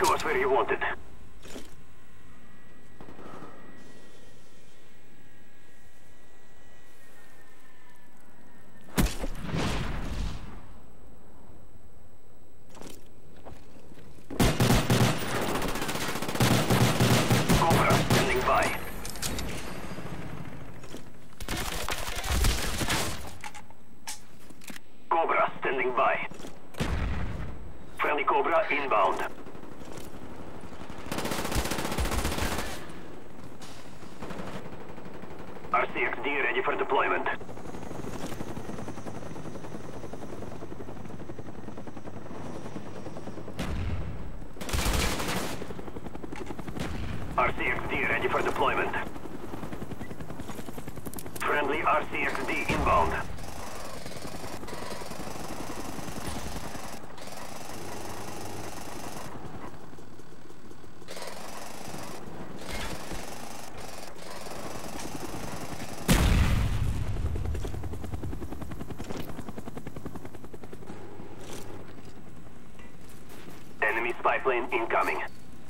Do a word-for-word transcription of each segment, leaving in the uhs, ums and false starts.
Show us where you want it. Cobra, standing by. Cobra, standing by. Friendly Cobra inbound. R C X D ready for deployment. R C X D ready for deployment. Friendly R C X D inbound. Enemy spy plane incoming.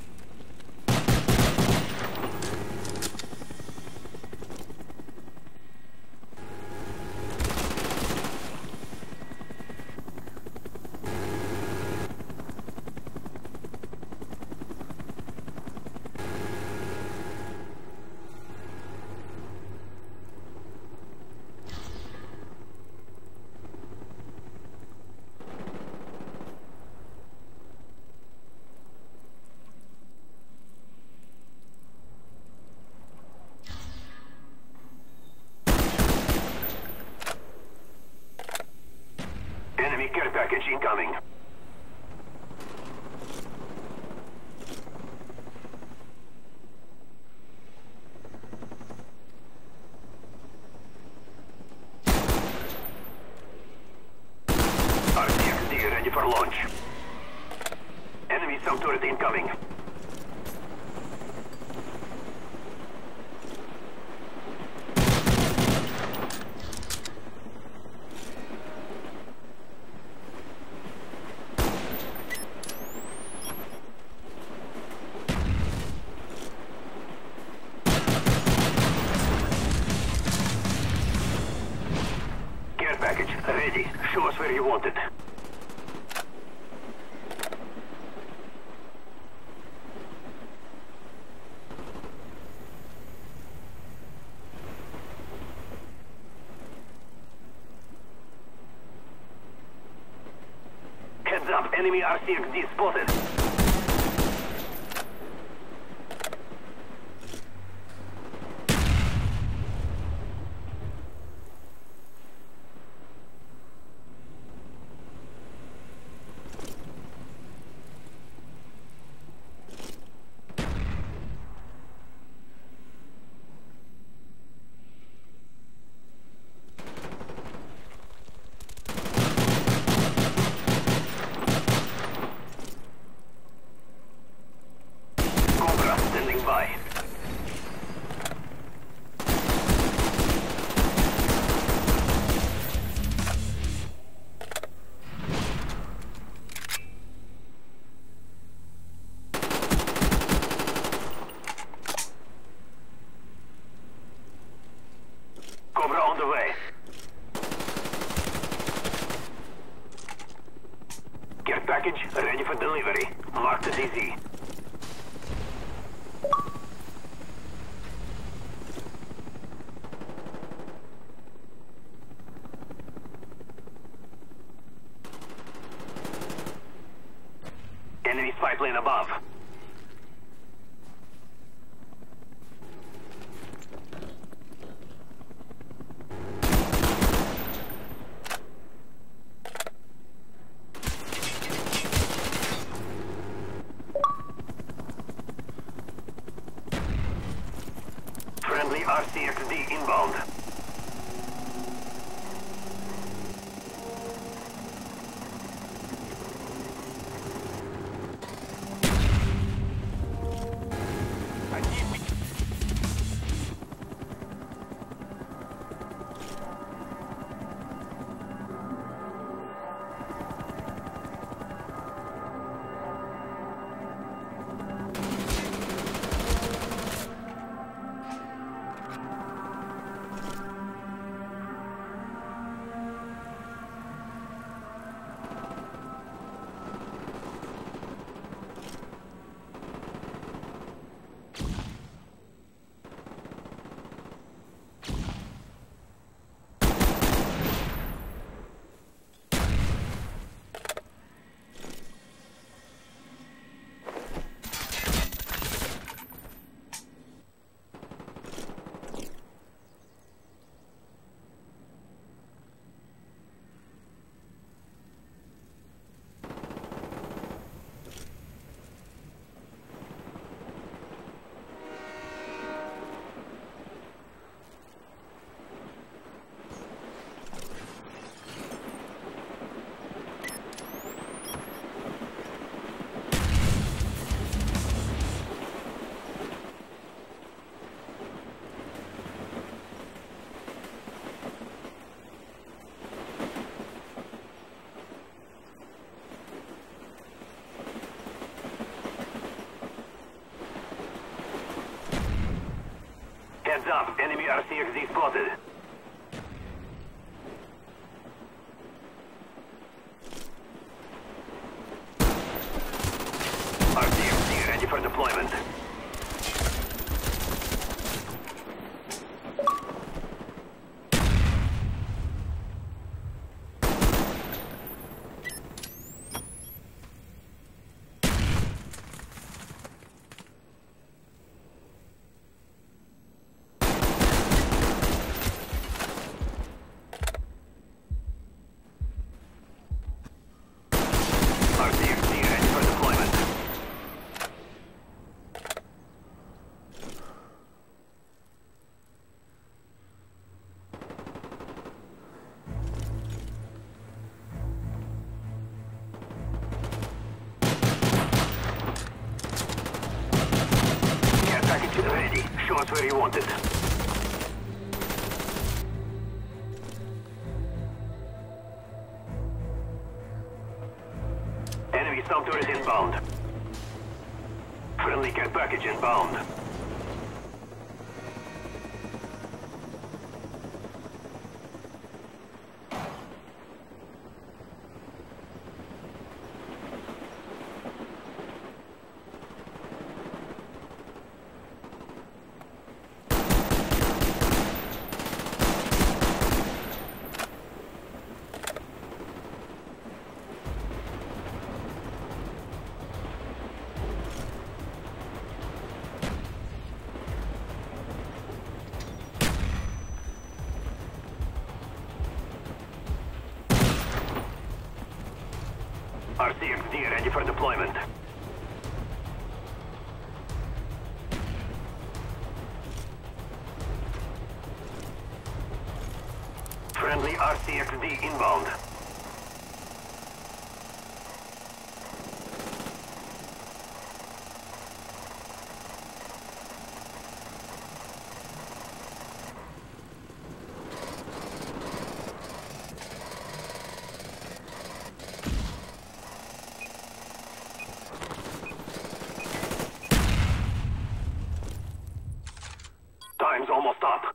Enemy care package incoming. R C X D ready for launch. Enemy sub-turret incoming. Package ready. Show us where you want it. Heads up, enemy R C X D spotted. Standing by. Cobra on the way. Care package ready for delivery. Mark the D Z. Enemy spy plane above. Friendly R C X D inbound. Heads up, enemy R C X D spotted. R C X D ready for deployment. R C X D ready for deployment. Care package ready. Show us where you want it. Enemy sub-turret inbound. Friendly care package inbound. R C X D ready for deployment. Friendly R C X D inbound. Time's almost up.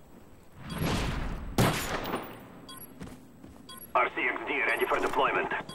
R C X D ready for deployment.